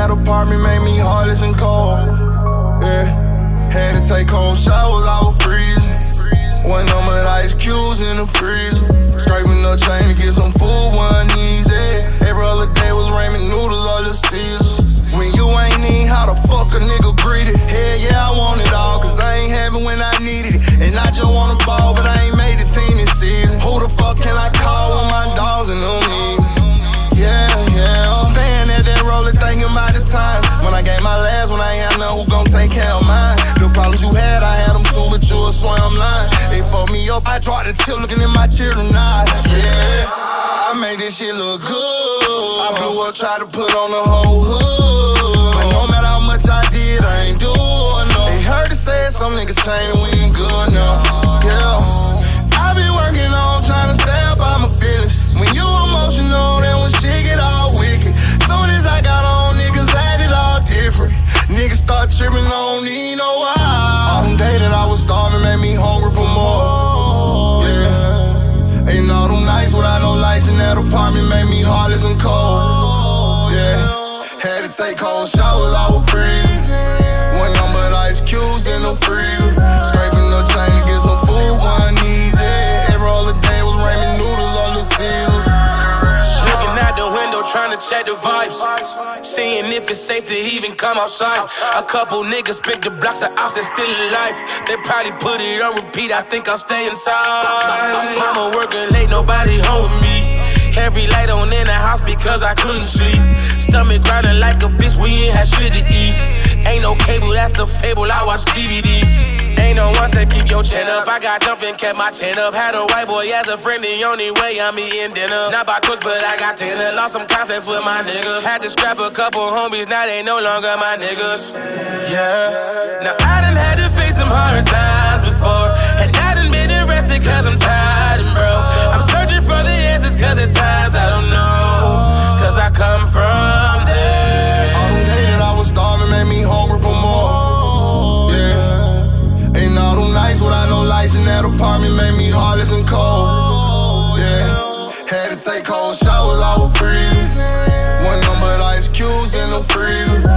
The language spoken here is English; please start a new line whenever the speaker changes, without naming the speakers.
that apartment made me heartless and cold. Yeah, had to take cold showers, I was freezing. One number of ice cubes in the freezer. Scraping the chain to get some food, wasn't easy. Every other day was ramen noodles or the Caesars. When you ain't need, how the fuck a nigga greet it? Hell yeah, I want it all, cause I ain't have it when I needed it. And I just wanna ball, but I ain't made the team this season. Who the fuck can I call when my dogs and them need me? Yeah, yeah. Staying at that roller thinking about the time when I gave my last, when I ain't had none, who gon' take care of mine? The problems you had, I had them too, but you would swear I'm lying. They fucked me up, I tried to tip, looking in my children eyes. Yeah, I made this shit look good. I blew up, tried to put on the whole hood. But no matter how much I did, I ain't doing no. They heard it said some niggas chain and we ain't good now. Yeah, I been working on trying to stay up on my feelings. When you emotional, then when shit get all wicked. Soon as I got on, niggas acted all different. Niggas start tripping, I don't need no why. All them days that I was starving made me hungry for more. Yeah, ain't all them nights without no lights in that apartment made me heartless and cold. Yeah, had to take cold showers, I was freezing. One number of ice cubes in the freezer. Scraping the chain to get some food, wasn't easy. Every other day was ramen noodles or the Caesars.
Looking out the window, trying to check the vibes. Seeing if it's safe to even come outside. A couple niggas pick the blocks of off that's still alive. They probably put it on repeat, I think I'll stay inside. Mama working late, nobody home with me. Every light on in the house because I couldn't sleep. Stomach grinding like a bitch, we ain't had shit to eat. Ain't no cable, that's the fable, I watch DVDs. Ain't no one said keep your chin up. I got jumping, kept my chin up. Had a white boy as a friend, the only way I'm eating dinner. Not by cook, but I got dinner. Lost some confidence with my niggas. Had to scrap a couple homies, now they no longer my niggas. Yeah. Now I done had to face some hard times before, and I done been arrested cause I'm tired and broke. I'm searching for the answers cause at times I don't know, cause I come from there.
All them days that I was starving made me hungry for more. Yeah, ain't all them nights without no lights in that apartment made me heartless and cold. Yeah, had to take cold showers, I was freezing. One number of ice cubes in the freezer.